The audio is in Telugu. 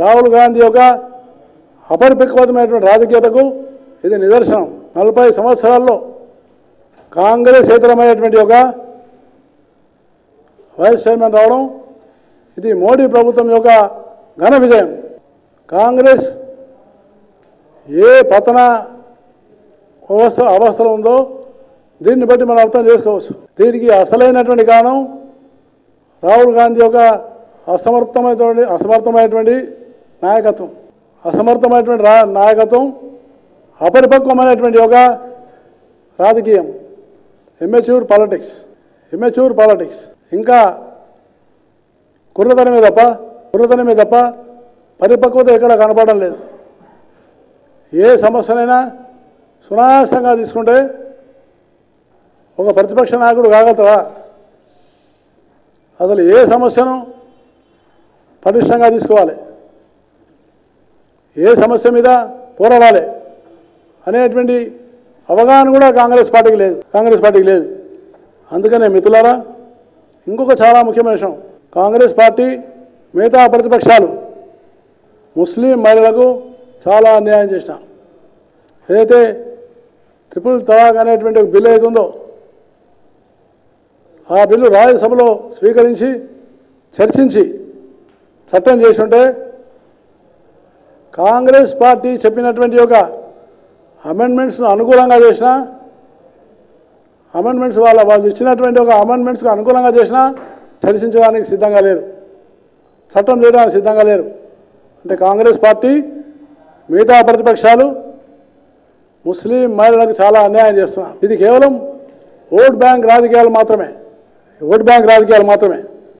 రాహుల్ గాంధీ యొక్క అపరిపక్వతమైనటువంటి రాజకీయతకు ఇది నిదర్శనం. 40 సంవత్సరాల్లో కాంగ్రెస్ ఏతరమైనటువంటి ఒక వైస్ చైర్మన్ రావడం ఇది మోడీ ప్రభుత్వం యొక్క ఘన విజయం. కాంగ్రెస్ ఏ పతన అవస్థలో ఉందో దీన్ని బట్టి మనం అర్థం చేసుకోవచ్చు. దీనికి అసలైనటువంటి కారణం రాహుల్ గాంధీ యొక్క అసమర్థమైనటువంటి నాయకత్వం, అపరిపక్వమైనటువంటి ఒక రాజకీయం, ఇమ్మెచ్యూర్ పాలిటిక్స్. ఇంకా కుర్రతనమే తప్ప పరిపక్వత ఎక్కడ కనపడడం లేదు. ఏ సమస్యనైనా సునాయాసంగా తీసుకుంటే ఒక ప్రతిపక్ష నాయకుడు కాగలరా? అసలు ఏ సమస్యను పటిష్టంగా తీసుకోవాలి, ఏ సమస్య మీద పోరాడాలి అనేటువంటి అవగాహన కూడా కాంగ్రెస్ పార్టీకి లేదు. అందుకనే మిత్రులారా, ఇంకొక చాలా ముఖ్యమైన విషయం, కాంగ్రెస్ పార్టీ మిగతా ప్రతిపక్షాలు ముస్లిం మహిళలకు చాలా అన్యాయం చేసిన ఏదైతే ట్రిపుల్ తలాక్ అనేటువంటి ఒక బిల్లు ఏది ఉందో ఆ బిల్లు రాజ్యసభలో స్వీకరించి చర్చించి చట్టం చేసి ఉంటే కాంగ్రెస్ పార్టీ చెప్పినటువంటి ఒక అమెండ్మెంట్స్ను అనుకూలంగా చేసిన వాళ్ళు ఇచ్చినటువంటి ఒక అమెండ్మెంట్స్కు అనుకూలంగా చేసినా చర్చించడానికి సిద్ధంగా లేరు, చట్టం చేయడానికి సిద్ధంగా లేరు. అంటే కాంగ్రెస్ పార్టీ మిగతా ప్రతిపక్షాలు ముస్లిం మహిళలకు చాలా అన్యాయం చేస్తున్నారు. ఇది కేవలం ఓట్ బ్యాంక్ రాజకీయాలు మాత్రమే.